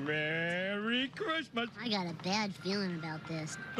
Merry Christmas. I got a bad feeling about this.